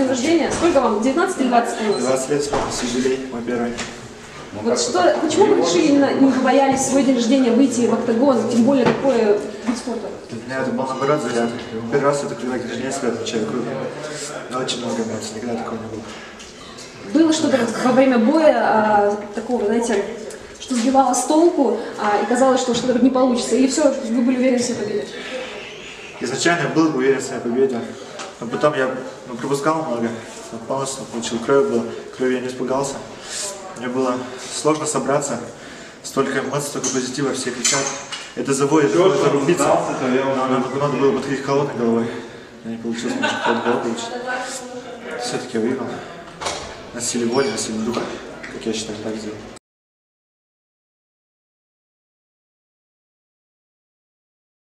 День рождения? Сколько вам? 19 или 20 становилось? 20 лет, юбилей, мой первый. Вот что, почему вы решили именно, не побоялись в свой день рождения выйти в октагон, тем более такой вид спорта? Для меня это был, наоборот, заряд. Первый раз это когда день рождения себя отмечаю круто. Очень много эмоций, никогда такого не было. Было что-то во время боя такого, знаете, что сбивало с толку и казалось, что что-то не получится? Или все, вы были уверены в своей победе? Изначально я был уверен в своей победе, но потом я пропускал много, полностью получил крови я не испугался. Мне было сложно собраться, столько эмоций, столько позитива, все кричат. Это заводит, это рубиться. Но надо было подходить холодной головой. Я не получилось, может, холодной головой получить. Все-таки я выиграл. На силе воли, на силе духа, как я считаю, так сделал.